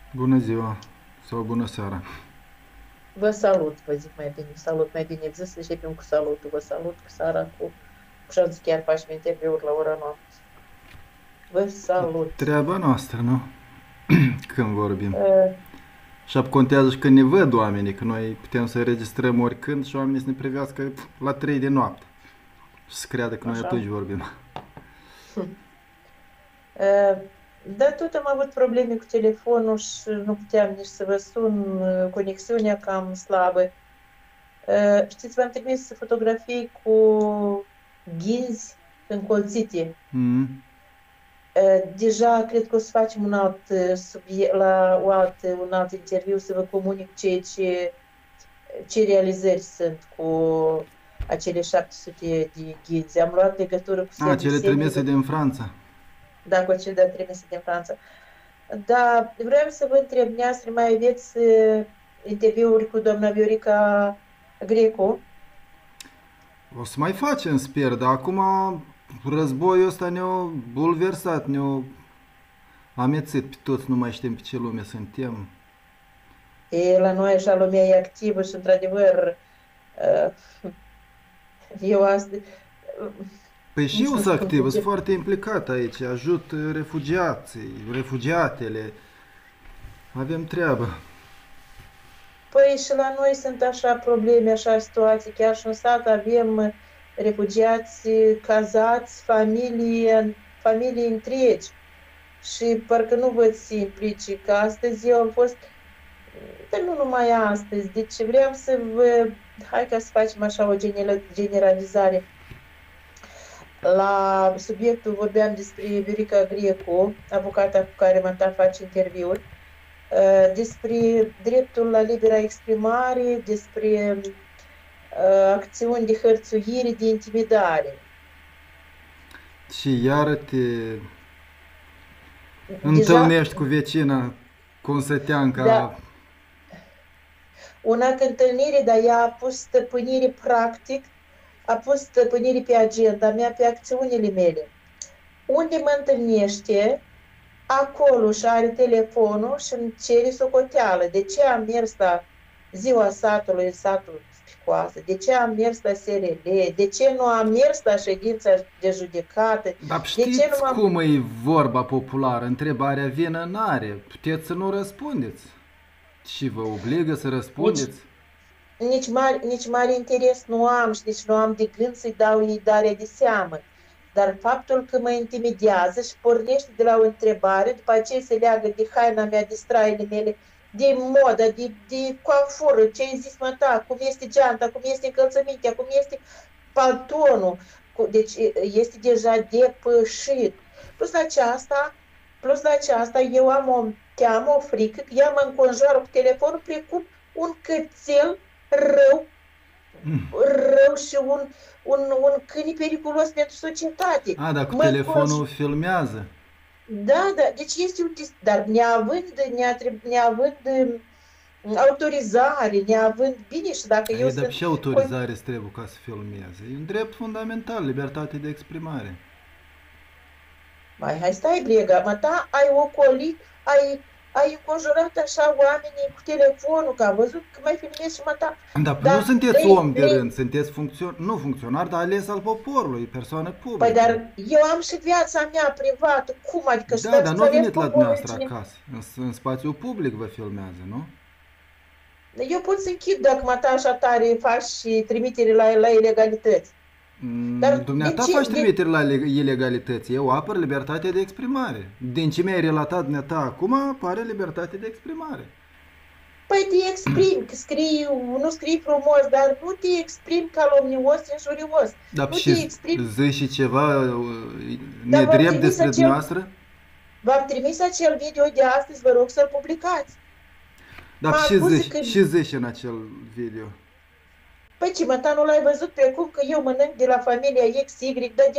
Bună ziua sau bună seara. Vă salut, vă zic mai bine. Salut mai bine zis, să începem cu salutul. Vă salut cu Sara, cu șanță chiar facem interviuri la ora noapte. Vă salut. Treaba noastră, nu? Când vorbim. Uh, Și contează și când ne văd oamenii, că noi putem să înregistrăm oricând și oamenii să ne privească la 3 de noapte. Și să creadă că noi atunci așa. vorbim. Uh, dar tot am avut probleme cu telefonul și nu puteam nici să vă sun, conexiunea cam slabă. Știți, v-am trimis fotografii cu ghinzi încolțite. Mm. Deja cred că o să facem un alt subiect, la un alt interviu să vă comunic ce realizări sunt cu acele 700 de ghinzi. Am luat legătură cu A, cele trimise serviciile, din Franța. dacă cel de trimise din Franța. Da, vreau să vă întreb, neastră, mai aveți interviuri cu doamna Viorica Greco? O să mai facem, sper, dar acum războiul ăsta ne-a bulversat, ne-a amețit pe toți, nu mai știm pe ce lume suntem. La noi așa lumea e activă și, într-adevăr, uh, eu astăzi, Păi și nici eu nu sunt știu cum activ, să sunt încep. foarte implicat aici, ajut refugiații, refugiatele, avem treabă. Păi și la noi sunt așa probleme, așa situații. Chiar și în sat avem refugiați, cazați, familii întregi. Și parcă nu văd să se implice, că astăzi eu am fost, dar nu numai astăzi, deci vreau să vă, hai ca să facem așa o generalizare. La subiectul vorbeam despre Viorica Greco, avocata cu care m-am face interviuri, despre dreptul la libera exprimare, despre acțiuni de hărțuire, de intimidare. Și iar te Deja, întâlnești cu vecina, cu un da, săteanca. una întâlnire, dar ea a pus stăpânire practic, a pus stăpânire pe agenda mea, pe acțiunile mele. Unde mă întâlnește, acolo și are telefonul și îmi cere socoteală. De ce am mers la ziua satului în satul Spicoasă? De ce am mers la SRL? De ce nu am mers la ședința de judecată? Dar De ce nu știți m-am... cum e vorba populară? Întrebarea vină n-are. Puteți să nu răspundeți. Și vă obligă să Nici, răspundeți. nici mare interes nu am și nici nu am de gând să-i dau ei darea de seamă. Dar faptul că mă intimidează și pornește de la o întrebare, după aceea se leagă de haina mea, de straile mele, de modă, de coafură, ce ai zis mă ta, cum este geanta, cum este încălțămintea, cum este paltonul. Deci este deja depășit. Plus la aceasta, plus la aceasta, eu am o teamă, o frică, că ea mă înconjoară cu telefonul precum un cățel rău, rău și un câine periculos pentru societate. A, dar cu Mă telefonul înconj... filmează. Da, da, deci este un dar neavând autorizare, neavând bine și dacă eu Ei, dar sunt și autorizare îți trebuie ca să filmeze. E un drept fundamental, libertate de exprimare. mai hai stai brega, mă ta ai ocolit, ai înconjurat așa oamenii cu telefonul, că am văzut că mai filmezi și mă ta, Dar nu dar sunteți om de rând, sunteți nu funcționar, dar ales al poporului, persoană păi publică. dar eu am și viața mea privată, cum adică Da, dar să nu ales veniți la poporul dumneavoastră cine... acasă. În spațiu public vă filmează, nu? Eu pot să închid dacă mă ta așa tare faci și trimitere la ilegalități. Dar de Dumneata ce? faci trimitere la ilegalități. Eu apăr libertatea de exprimare. Din ce mi-ai relatat dumneata acum, apare libertatea de exprimare. Păi te exprimi, că scrii, nu scrii frumos, dar nu te exprimi calomnios, injurios. Dar Nu te și exprimi. zici și ceva Dar nedrept despre dumneavoastră? v-am trimis acel video de astăzi, vă rog să-l publicați. Mă Dar și acuză că, zici în acel video. păi ce mă, ta nu l-ai văzut precum că eu mănânc de la familia XY, dar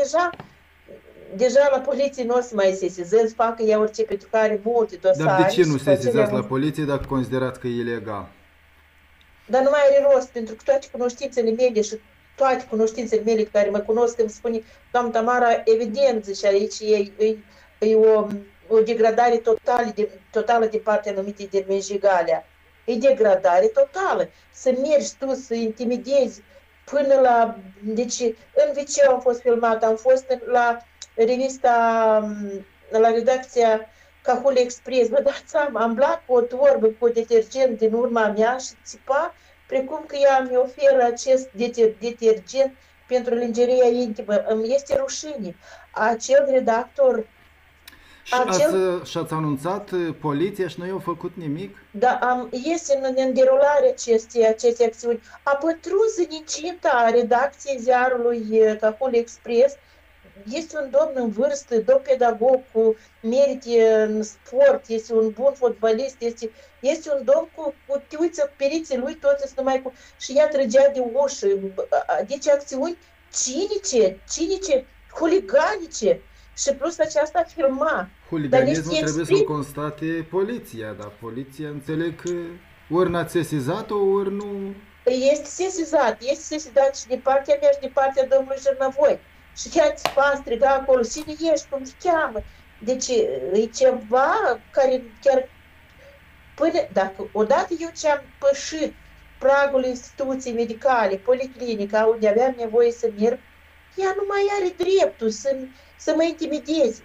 deja la poliție nu o să mai sesizez, facă ea orice, pentru că are multe Dar de dosare ce nu și cu acelea sesizați la multe. poliție dacă considerați că e ilegal? Dar nu mai are rost, pentru că toate cunoștințele mele și toate cunoștințele mele care mă cunosc îmi spune, doamna Tamara, evident, zice aici, e o o degradare totală de partea numită de Menjigalea. E degradare totală. Să mergi tu, să intimidezi până la... Deci, în Viceu am fost filmat, am fost la revista, la redacția Cahul Express. Vă dați seama, am blat cu o torbă cu detergent din urma mea și țipa precum că ea mi oferă acest detergent pentru lingeria intimă. Îmi este rușine. Acel redactor, Și-ați anunțat poliția și nu i-au făcut nimic? da, este în derulare aceste acțiuni. A pătruns în incinta redacției ziarului Cahul Express. Este un domn în vârstă, domn pedagog cu merite în sport, este un bun fotbalist, este un domn te uiți periții lui, toți sunt numai cu... Și ea trăgea de ușă. Deci acțiuni cinice, huliganice. Și plus aceasta filma. Huliganismul trebuie să-l constate poliția, dar poliția înțeleg că ori n-ați sesizat-o, ori nu... Este sesizat și de partea mea și de partea domnului Jernăvoi. Și chiar țipa, striga acolo, cine ești, cum te cheamă? Deci e ceva care chiar... Până, dacă odată eu ce-am pășit pragul instituției medicale, policlinica, unde aveam nevoie să merg, ea nu mai are dreptul să mă intimideze.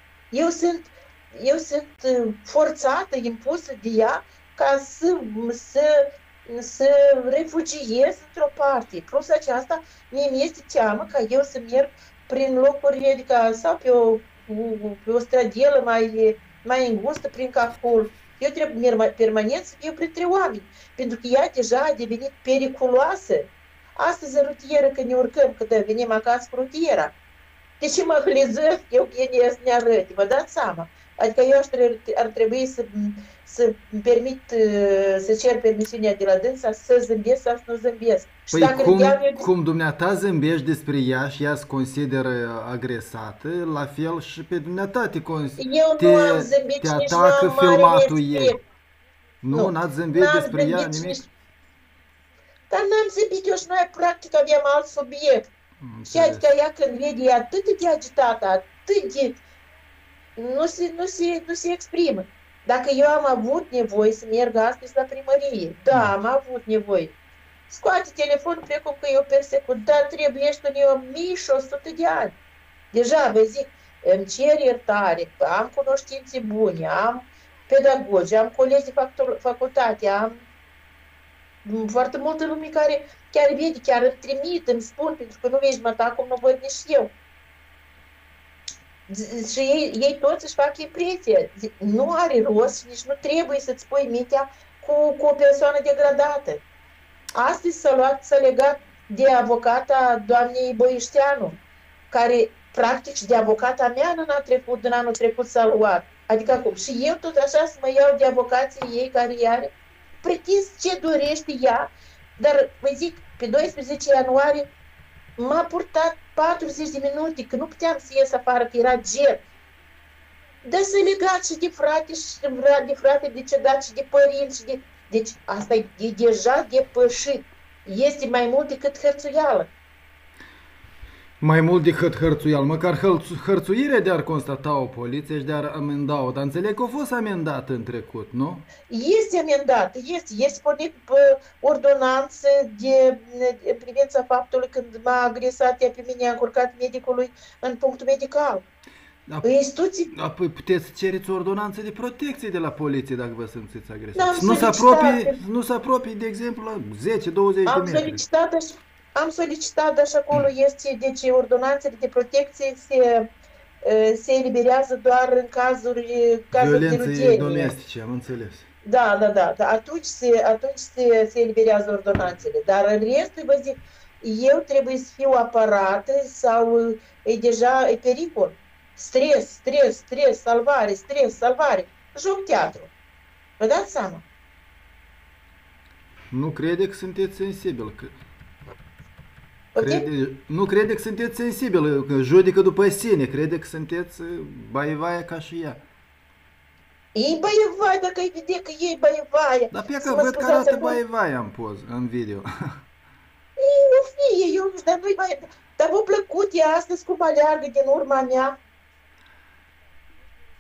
Eu sunt forțată, impusă de ea ca să refugiez într-o parte. Plus aceasta, mie mi-este teamă ca eu să merg prin locuri, adică, sau pe o strădelă mai îngustă, prin Cahul. Eu trebuie permanent să fiu printre oameni, pentru că ea deja a devenit periculoasă. Astăzi în rutieră, când ne urcăm, când venim acasă cu rutiera, de ce mă hlizesc eu bine să ne arăte, vă dați seama? Adică eu ar trebui să-mi permit, să cer permisiunea de la dânsa să zâmbesc sau să nu zâmbesc. Păi cum dumneata zâmbești despre ea și ea se consideră agresată, la fel și pe dumneata te atacă filmatul ei. Nu, n-ați zâmbit despre ea nimic? Dar n-am zâmbit eu și noi practic aveam alt subiect. Și adică ea când vede, e atât de agitată, atât de... Nu se exprimă. Dacă eu am avut nevoie să merg astăzi la primărie, da, am avut nevoie. Scoate telefonul precum că eu persecut, dar trebuie ești în 1100 de ani. Deja, vă zic, îmi cer iertare, am cunoștințe bune, am pedagogi, am colegi de facultate, am foarte multă lume care chiar vede, chiar îmi trimit, îmi spun, pentru că nu vezi mă acum, nu văd nici eu. Și ei toți își fac impresie. Nu are rost și nici nu trebuie să-ți pui mintea cu o persoană degradată. Astăzi s-a legat de avocata doamnei Boișteanu, care practic și de avocata mea în anul trecut s-a luat. Adică acum. Și eu tot așa să mă iau de avocații ei care are pretins ce dorește ea, dar vă zic, pe 12 ianuarie m-a purtat 40 de minute, că nu puteam să ies afară, că era ger. Dar să legat și de frate, și de frate decedat, și de părinți, și de... Deci asta e deja depășit. Este mai mult decât hărțuială. Mai mult decât hărțuială. Măcar hărțuirea de-ar constata o poliție și de-ar amenda-o. Dar înțeleg că a fost amendată în trecut, nu? Este amendată, este pornit pe ordonanță în privința faptului când m-a agresat ea pe mine, a încurcat medicului în punctul medical. Apoi puteți cereți o ordonanță de protecție de la poliție dacă vă simțiți agresați. Nu se apropie, de exemplu, la 10-20 de metri. Am solicitat, dar și acolo este, deci ordonanțele de protecție se eliberează doar în cazuri de violențe domestice, am înțeles. Da. Atunci se eliberează ordonanțele. Dar în rest, vă zic, eu trebuie să fiu aparată sau e deja e pericol. Stres, salvare. Joc teatru. Vă dați seama? Nu crede că sunteți sensibil. Nu crede că sunteți sensibil, că judecă după sine, crede că sunteți băievaia ca și ea. E băievaia, dacă îi vede că e băievaia. Dar pe că văd că arată băievaia în poză, în video. Nu fie, eu nu știu, dar nu-i băievaia. Dar v-a plăcut ea astăzi cum aleargă din urma mea?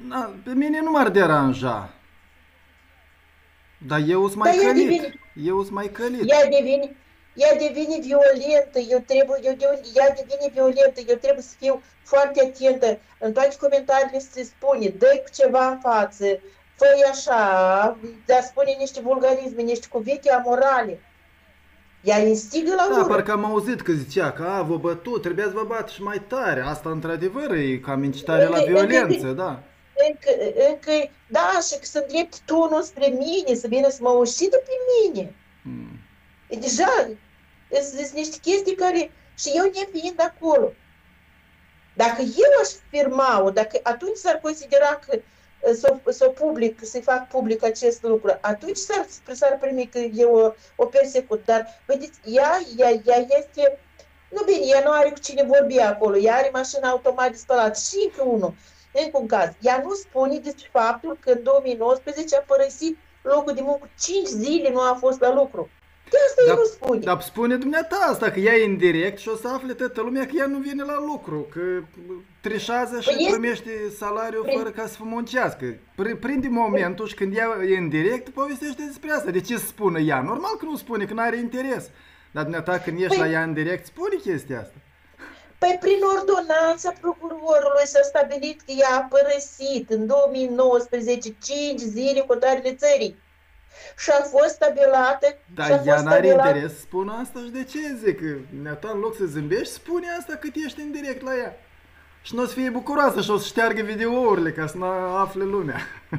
Pe mine nu m-ar deranja. Dar eu sunt Dar mai călit. Eu sunt mai călit. ea devine violentă, ea devine violentă, eu trebuie să fiu foarte atentă. În toate comentariile se spune, dă-i cu ceva în față, fă-i așa, dar spune niște vulgarisme, niște cuvinte amorale. Ea instigă la Da, ură. parcă am auzit că zicea că vă bătut, trebuia să vă bat și mai tare. Asta într-adevăr e cam incitare la violență, da. Da, și că să îndrepte tunul spre mine, să vină să mă ucidă pe mine. Mm. E deja, sunt niște chestii care, și eu nefiind acolo, dacă eu aș firma-o, dacă atunci s-ar considera că să-i fac public acest lucru, atunci s-ar primi că eu o persecut. Dar, vedeți, ea este, nu bine, ea nu are cu cine vorbi acolo, ea are mașina automat de spălat și încă un caz. Ea nu spune despre faptul că în 2019 a părăsit locul de muncă, 5 zile nu a fost la lucru. De asta ea nu spune. Dar spune dumneata asta, că ea e indirect și o să afle toată lumea că ea nu vine la lucru, că trișează și primește salariul fără ca să muncească. Prinde momentul și când ea e indirect, povestește despre asta. De ce să spună ea? Normal că nu spune, că nu are interes. Dar dumneata când ești la ea indirect, spune chestia asta. Păi prin ordonanța procurorului s-a stabilit că ea a părăsit în 2019 5 zile hotărârile țării. Și a fost stabilată. Dar ea n-are interes să spună asta și de ce zic? Că în loc să zâmbești, spune asta cât ești indirect la ea. Și nu o să fie bucuroasă și o să șteargă videourile ca să nu afle lumea.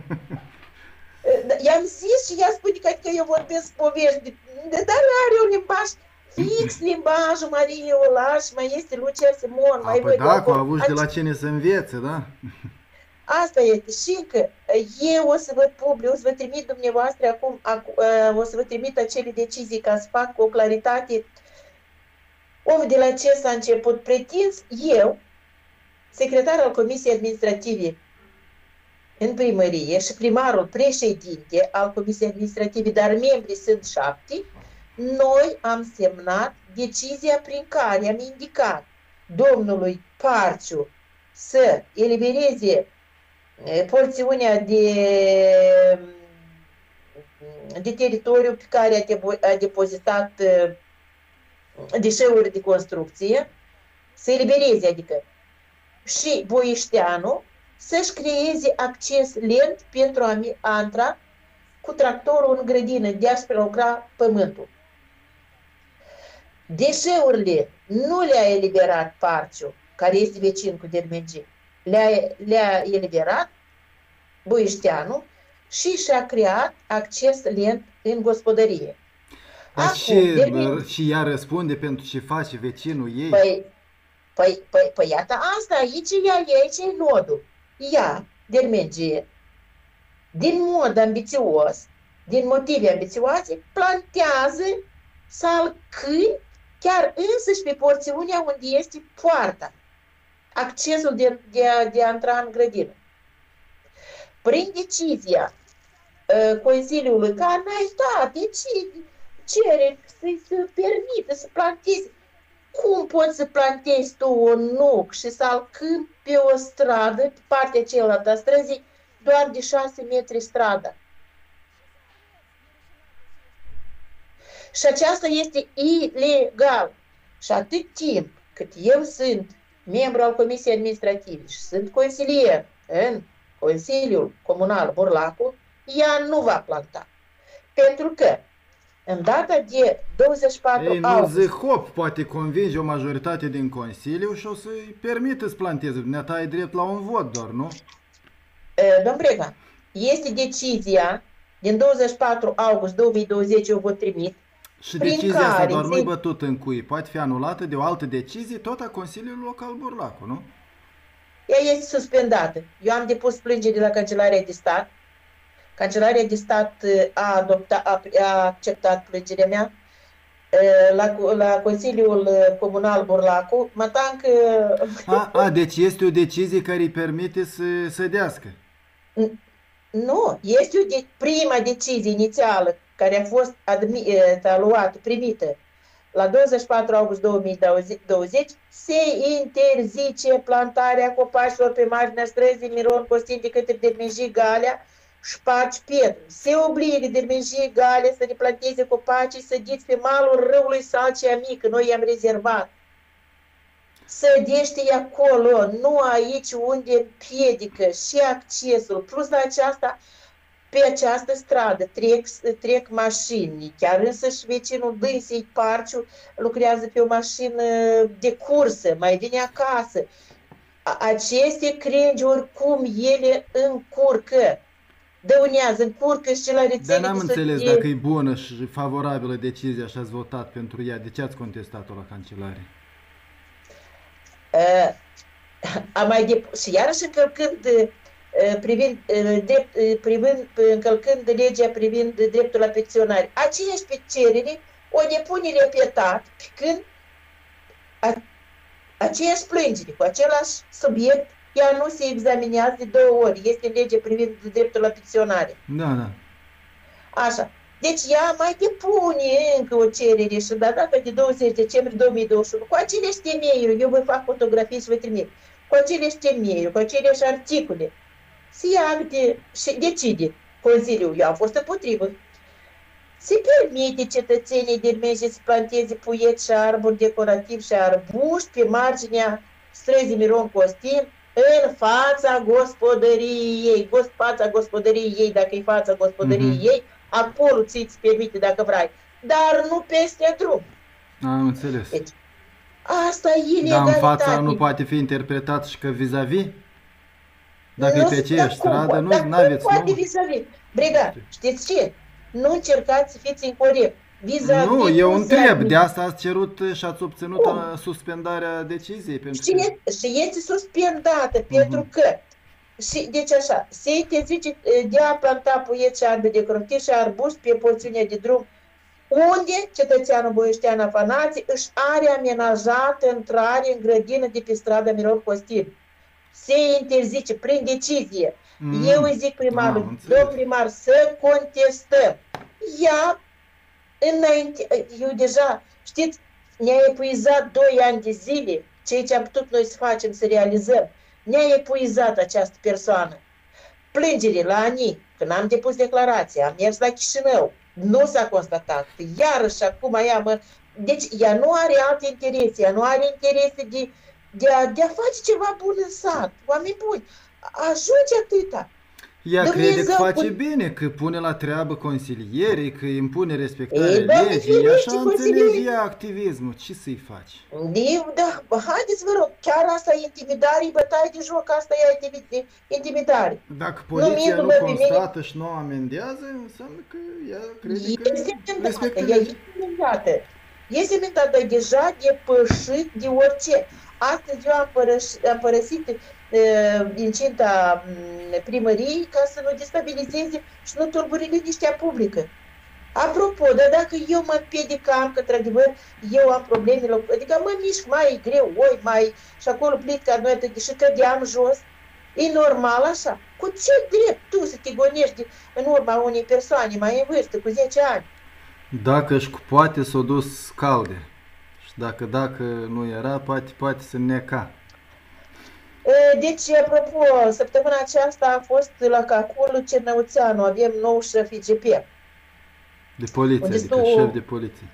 I-am zis și ea spune că eu vorbesc povești, dar are un limbaj fix, limbajul Mariei Olaș, mai este Lucia Simon, mai păi da, că au avut și de la cine să învețe, da? Asta este. Și că eu o să vă public, o să vă trimit dumneavoastră acum, o să vă trimit acele decizii ca să fac o claritate. De la ce s-a început pretins, eu, secretar al Comisiei Administrative în primărie și primarul președinte al Comisiei Administrative, dar membrii sunt 7, noi am semnat decizia prin care am indicat domnului Parciu să elibereze porțiunea de teritoriu pe care a depozitat deșeuri de construcție, să elibereze, adică, și Boișteanu să-și creeze acces lent pentru a intra cu tractorul în grădină, de a-și prelucra pământul. Deșeurile nu le-a eliberat Parciu, care este vecin cu Dermegi, le-a eliberat Boișteanu și și-a creat acces lent în gospodărie. Dar și ea răspunde pentru ce face vecinul ei? Păi iată asta, aici e nodul. Ea, Dermegi, din mod ambițios, din motive ambițioase, plantează salcâni chiar însăși pe porțiunea unde este poarta, accesul de a intra în grădină. Prin decizia Consiliului care a dat, cere să-i se permită să planteze. Cum poți să plantezi tu un nuc și să-l câmpi pe o stradă, pe partea cealaltă a străzii, doar de 6 metri strada? Și aceasta este ilegal. Și atât timp cât eu sunt membru al Comisiei Administrative și sunt consilier în Consiliul Comunal Burlacu, ea nu va planta. Pentru că în data de 24 august... Ei, nu hop, poate convinge o majoritate din Consiliu și o să-i permită să planteze. Dumneata ai drept la un vot doar, nu? Domn Brega, este decizia din 24 august 2020, eu vă trimit. Și decizia asta doar nu-i bătut în cui. Poate fi anulată de o altă decizie, tot a Consiliului Local Burlacu, nu? Ea este suspendată. Eu am depus plângere la Cancelarea de Stat. Cancelarea de Stat a acceptat plângerea mea la Consiliul Comunal Burlacu. Deci este o decizie care îi permite să sădească. Nu, este prima decizie inițială care a fost luată, primită la 24 august 2020 se interzice plantarea copașilor pe marginea străzii Miron Costin de către Dermenjie Galea, Șpaci Pietru. Se obligă Dermenjie Galea să replanteze copacii sădiți pe malul râului Salcea Mică. Noi i-am rezervat. Sădește-i acolo, nu aici unde împiedică și accesul. Plus la aceasta, pe această stradă trec mașini. Chiar însăși vecinul dânsei Parciu lucrează pe o mașină de cursă, mai vine acasă. Aceste crengi oricum ele încurcă, dăunează, încurcă și la rețele. Dar n-am înțeles dacă e bună și favorabilă decizia și ați votat pentru ea. De ce ați contestat-o la cancelare? Și iarăși încălcând legea privind dreptul la petiționare. Aceeași cerere o depune repetat, când aceeași plângere cu același subiect, ea nu se examinează de 2 ori. Este legea privind dreptul la petiționare. Da. Așa. Deci ea mai depune încă o cerere și la data de 20 decembrie 2021, cu aceleași temeiuri, eu voi fac fotografii și vă trimit, cu aceleași temeiuri, cu aceleași articole, se ia și decide Consiliul. Eu am fost împotrivă. Se permite cetățenii Dermenjie să planteze puieți și arbori decorativi și arbuști pe marginea străzii Miron Costin, în fața gospodăriei ei. Fața gospodăriei ei, dacă e fața gospodăriei ei, acolo ți-ți permite dacă vrei, dar nu peste drum. Am înțeles. Deci, asta e ilegalitate. Dar în fața nu poate fi interpretat și că vis-a-vis? Dacă e pe aceeași stradă, nu aveți... Poate vis-a-vis. Brigad, știți ce? Nu încercați să fiți incorect. Nu, eu întreb, de asta ați cerut și ați obținut suspendarea deciziei. Și este suspendată, pentru că și, deci așa, se interzice de a planta puieți și arbe decorative și arbuști pe porțiunea de drum unde cetățeanul Boieștean Afanație își are amenajată intrare în grădină de pe strada Miron Costin. Se interzice prin decizie. Eu îi zic primarul, domn primar, să contestăm. Ea, înainte, eu deja, știți, ne-a epuizat 2 ani de zile, ceea ce am putut noi să facem, să realizăm. Ne-a epuizat această persoană. Plângere la ANI, când am depus declarația, am mers la Chișinău, nu s-a constatat. Iarăși acum ea Deci ea nu are alte interese, ea nu are interese de a face ceva bun în sat. Oameni buni, ajunge atâta. Ea crede că face bine, că pune la treabă consilierii, că impune respectarea legii, așa înțelege ea activismul. Ce să-i faci? Da, haideți vă rog, chiar asta e intimidare, bătaie de joc, asta e intimidare. Dacă poliția nu constată și nu amendează, înseamnă că ea crede că respectă legea. Este amendată, deja depășit de orice. Astăzi eu am părăsit incinta primăriei ca să nu destabilizeze și nu tulbure liniștea publică. Apropo, dar dacă eu mă împiedicam, că într-adevăr eu am probleme, adică mă mișc mai greu, și acolo plica noi atât și cădeam jos, e normal așa. Cu ce drept tu să te gonești în urma unei persoane mai în vârstă, cu 10 ani? Dacă și poate s-o dus calde. Și dacă nu era, poate să neca. Deci, apropo, săptămâna aceasta a fost la Cacul Cernăuțeanu, avem nou șef IGP. De poliție, adică șef de poliție.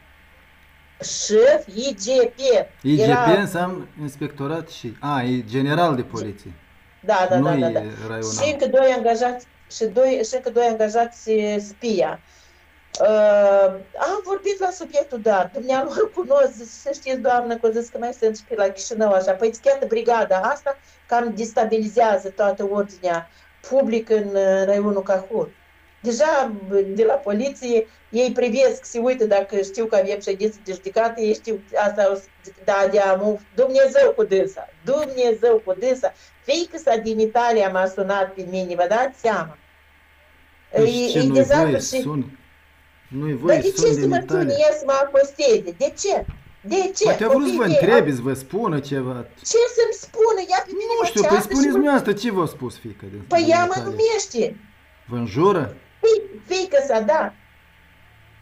Șef IGP. IGP înseamnă inspectorat și... e general de poliție. Da. Raional. Și încă 2 angajați, și încă 2 angajați spia. Am vorbit la subiectul, dar dumnealor cunosc, să știți, doamnă, că zis că mai sunt și pe la Chișinău, așa, păi chiar brigada asta cam destabilizează toată ordinea publică în raionul Cahul. Deja de la poliție ei privesc, se uită dacă știu că avem ședință de judecată, ei știu asta, Dumnezeu cu dânsa, fiică-sa din Italia m-a sunat pe mine, vă dați seama? Ce nu-i voie să sun? Nu-i voie să sun din Italia. Să mă aposteze? De ce? Poate a vrut să vă întrebi, să vă spună ceva. Ce să-mi spună? Ea pe mine nu știu, păi spuneți dumneavoastră, ce v-a spus fiica? Păi ea mă numește. Vă înjură? Fiică-sa, da.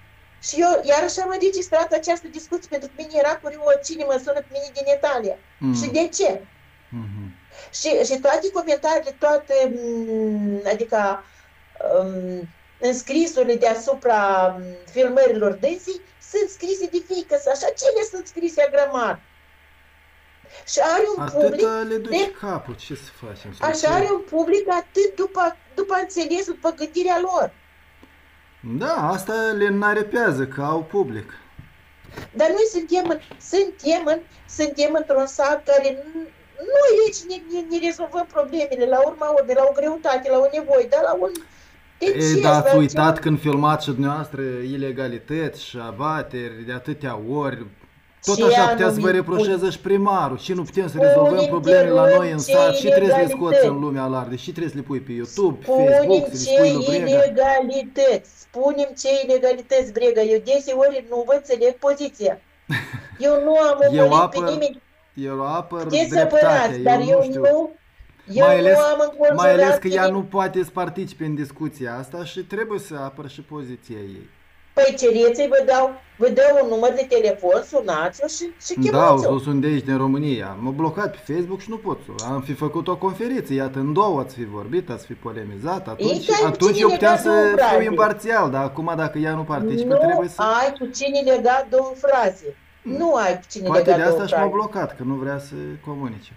Și eu iarăși am registrat această discuție, pentru că mine era curios cine mă sună pe mine din Italia. Și de ce? Mhm. Și toate comentariile, toate, adică înscrisurile deasupra filmărilor dânsii sunt scrise de fiică sa, așa cele sunt scrise a grămadă. Și are un public, Atâta le duci capul, ce să facem? așa are un public atât după înțelesul, după gândirea lor. Da, asta le înarepează că au public. Dar noi suntem într-un sat care noi aici ne rezolvăm problemele, la urma urmei, la o greutate, la o nevoie, dar la un deces. Dar ați la uitat ceva. când filmați și dumneavoastră ilegalități și abateri de atâtea ori. Tot Ce așa putea să vă anume reproșeze și primarul. Și nu putem să rezolvăm problemele la noi în sat. Și trebuie să le scoți în lumea largă. Și trebuie să le pui pe YouTube, Facebook, să le spui lui Brega. Spunem ce ilegalități, Brega. Eu deseori nu vă înțeleg poziția. Eu nu am omolit pe nimeni. Eu apăr Puteți să dreptatea, apărați, dar eu nu știu. nu am înconjurat Mai ales că pe ea nimeni. nu poate să participe în discuția asta și trebuie să apăr și poziția ei. Păi cereți-i, vă dau un număr de telefon, sunați-o și Da, chemați-o. o sunt de aici, din România. M-a blocat pe Facebook și nu pot să. Am fi făcut o conferință, iată, în două ați fi vorbit, ați fi polemizat. Atunci eu puteam să fiu imparțial, dar acum dacă ea nu participă, trebuie să... Nu ai cu cine lega două fraze. Nu ai cu cine Poate de lega două asta și m-a fraze. blocat, că nu vrea să comunice.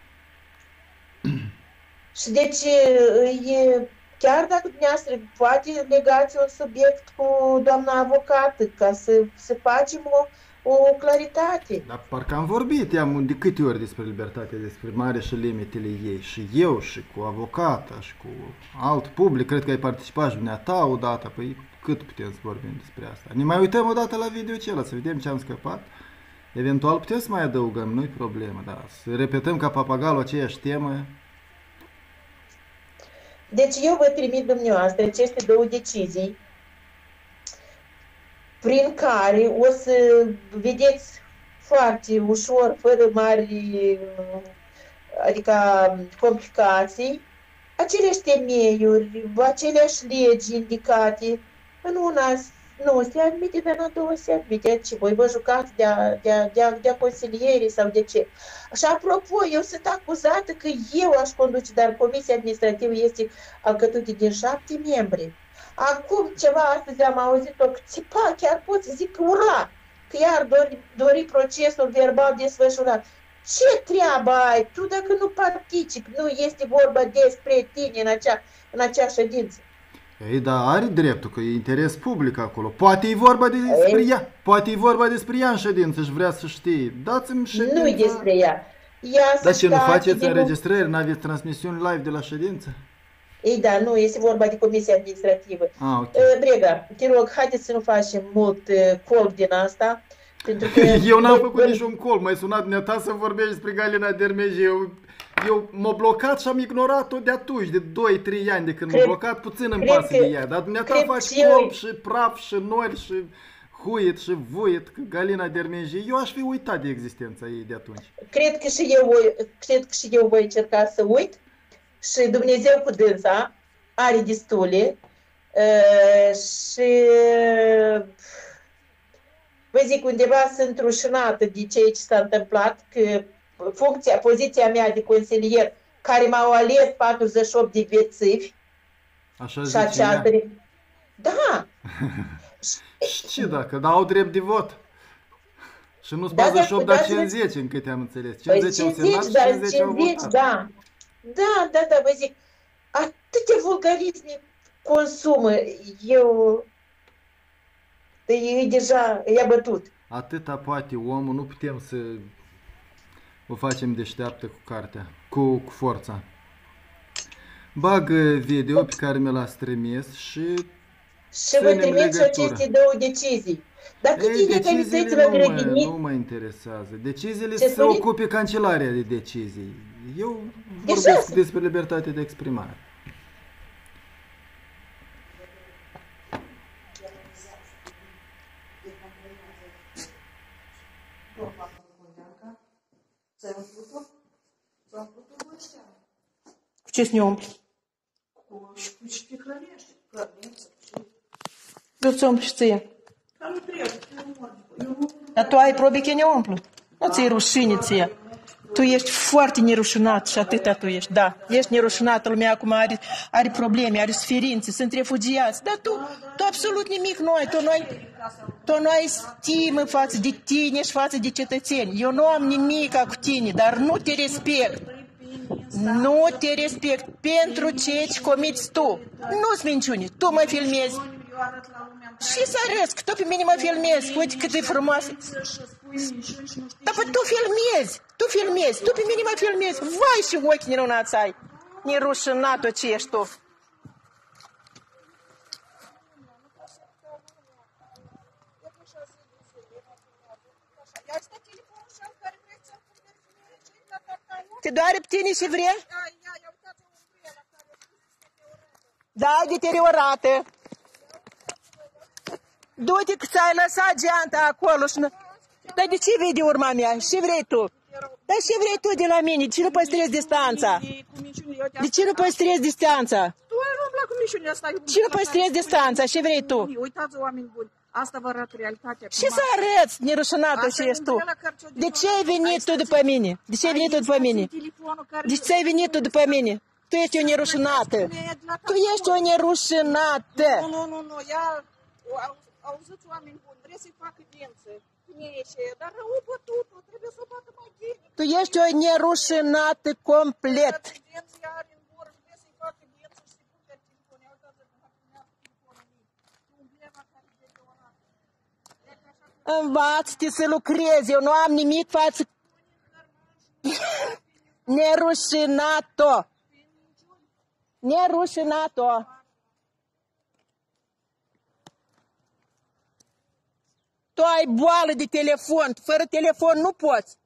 Și deci, chiar dacă dumneavoastră poate legați un subiect cu doamna avocată, ca să facem o claritate. Dar parcă am vorbit, de câte ori despre libertate de exprimare și limitele ei. Și eu, și cu avocata, și cu alt public. Cred că ai participat și dumneata odată. Păi cât putem să vorbim despre asta? Ne mai uităm odată la video acela, să vedem ce am scăpat. Eventual putem să mai adăugăm, nu-i problemă, dar să repetăm ca papagalul aceeași temă. Deci eu vă trimit dumneavoastră aceste două decizii prin care o să vedeți foarte ușor, fără mari, adică complicații, aceleași temeiuri, aceleași legi indicate. În una nu se admite, dar în a doua se admite. Și voi vă jucați de consiliere sau de ce? Și apropo, eu sunt acuzată că eu aș conduce, dar Comisia Administrativă este alcătuită din 7 membri. Acum ceva astăzi am auzit-o că țipa, chiar pot să zic că urla, că iar dori procesul verbal desfășurat. Ce treabă ai tu dacă nu participi? Nu este vorba despre tine în acea ședință. Ei, dar are dreptul, că e interes public acolo. Poate e vorba despre ea. Poate e vorba despre ea în ședință și vrea să știe. Dați-mi ședința. Nu-i despre ea. Dar ce, nu faceți înregistrări? N-aveți transmisiuni live de la ședință? Ei, da, nu, este vorba de Comisia Administrativă. Okay. Brega, te rog, haideți să nu facem mult col din asta. Pentru că eu n-am făcut niciun col. M-ai sunat dumneata să vorbești despre Galina Dermege. Eu m-a blocat și am ignorat-o de atunci, de 2-3 ani de când m-a blocat, puțin îmi pasă de ea. Dar dumneata faci colb și praf și nori și huit și vuit, că Galina Dermege, eu aș fi uitat de existența ei de atunci. Cred că și eu voi încerca să uit și Dumnezeu cu dânsa are destule și vă zic, undeva sunt rușinată de ceea ce s-a întâmplat, că poziția mea de consilier, care m-au ales 48 de bețivi. Așa zice ea? Da. Și ce dacă? Dar au drept de vot. Și nu-s 48, dar 50, în câte am înțeles. 50 au semnat și 50 au votat. Da. Da, vă zic, atâtea vulgarisme consumă. E deja, i-a bătut. Atâta poate omul, nu putem să o facem deșteaptă cu cartea, cu forța. Bagă video pe care mi l-ați trimis și vă trimit și aceste două decizii. Dar câte ilegalități la grădiniți? Nu mă interesează. Deciziile se ocupe Cancelarea de decizii. Eu vorbesc despre libertate de exprimare. Cu ce să ne umpli? Cu ce te hrănești. Eu ți umpli și ție. Dar tu ai probe că ne umplu. Nu ți-e rușine ție. Tu ești foarte nerușinat și atâta tu ești. Da, ești nerușinată, lumea acum are probleme, are suferințe, sunt refugiați. Dar tu absolut nimic nu ai. Tu nu ai stimă față de tine și față de cetățeni. Eu nu am nimic cu tine, dar nu te respect. Nu te respect pentru ce comiți tu. Nu-ți minciuni. Tu mă filmezi. Și să arăți că tu pe mine mă filmezi. Uite cât de frumoasă. Dar tu filmezi. Tu pe mine mă filmezi. Vai și ochi nerunați ai. Nerușinat-o ce ești tu. Te doare pe tine și vrei? Da, deteriorată. Du-te că ți-ai lăsat geanta acolo și... Dar de ce vei de urma mea? Ce vrei tu? Dar ce vrei tu de la mine? De ce nu păstrezi distanța? De ce nu păstrezi distanța? Tu ai la cu mișunile asta. Ce nu păstrezi distanța? Ce vrei tu? Uitați, oameni buni. Asta vă arăt realitatea. Ce să arăți, nerușinată și ești tu? De ce ai venit tu după mine? De ce ai venit tu după mine? De ce ai venit tu după mine? Tu ești o nerușinată. Tu ești o nerușinată. Nu. Ia, auziți, oameni buni. Vreți să-i facă dință. Dar rău bătutul. Trebuie să o bată mai bine. Tu ești o nerușinată complet. Învață-te să lucrezi, eu nu am nimic față... Nerușinat-o! Nerușinat-o! Tu ai boală de telefon, fără telefon nu poți.